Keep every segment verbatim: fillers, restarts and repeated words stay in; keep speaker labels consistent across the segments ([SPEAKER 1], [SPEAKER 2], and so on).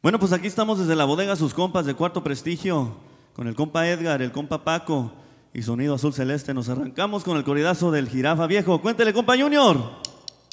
[SPEAKER 1] Bueno, pues aquí estamos desde la bodega sus compas de Cuarto Prestigio, con el compa Edgar, el compa Paco y Sonido Azul Celeste. Nos arrancamos con el corridazo del Jirafa Viejo. Cuéntele, compa Junior.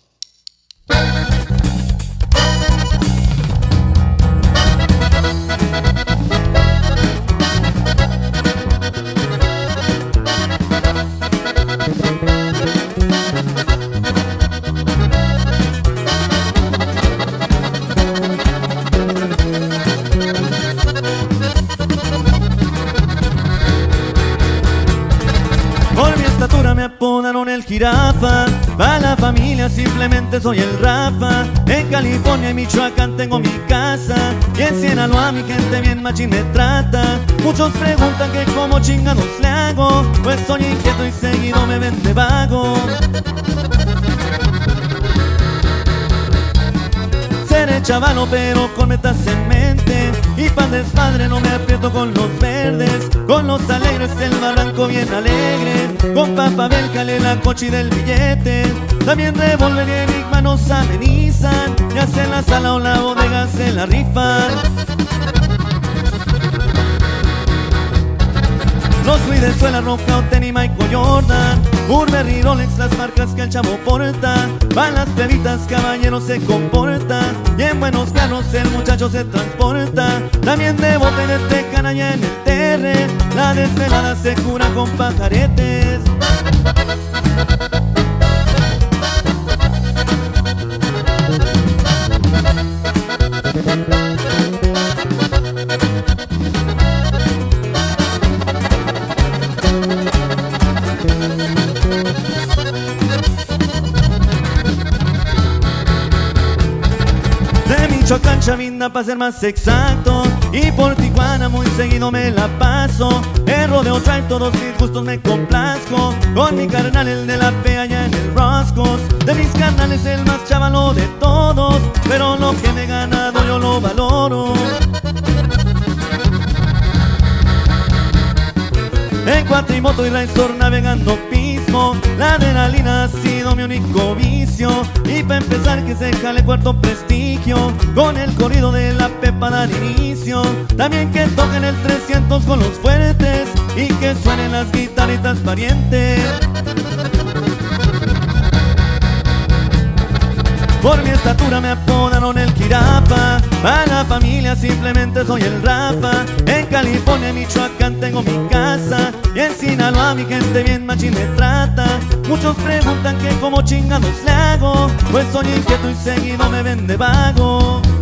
[SPEAKER 1] Me apodaron el Jirafa, para la familia simplemente soy el Rafa. En California y Michoacán tengo mi casa, y en Sinaloa mi gente bien machín me trata. Muchos preguntan que cómo chingados le hago, pues soy inquieto y seguido me ven de vago. Seré chavalo pero con metas en mente, y pan desmadre no me aprieto con los verdes. Con los alegres el barranco bien alegre, con Papa Belcale la cochi del billete. También revólver y enigma nos amenizan, ya sea en la sala o la bodega se la rifan. Los Venezuela, Rocauten y Michael Jordan, Burberry, Rolex, las marcas que el chavo porta. Van las bebitas, caballeros se comportan, y en buenos carros el muchacho se transporta. También debo tenerte canalla en el terre, la desvelada se cura con pajaretes. Michoacán, Chavinda para ser más exacto, y por Tijuana muy seguido me la paso. El rodeo trae todos mis gustos, me complazco con mi carnal el de la P allá en el Roscos. De mis carnales el más chavalo de todos, pero lo que me he ganado yo lo valoro. En cuatrimoto y Raizor navegando pismo, la adrenalina ha sido mi único vicio. Y para empezar que se jale Cuarto Prestigio, con el corrido de la Pepa dar inicio. También que toquen el trescientos con los fuertes, y que suenen las guitarritas parientes. Por mi estatura me apodaron el Jirafa, para la familia simplemente soy el Rafa. En California y Michoacán tengo mi casa, y en Sinaloa mi gente bien machín me trata. Muchos preguntan que cómo chingados le hago, pues soy inquieto y seguido me ven de vago.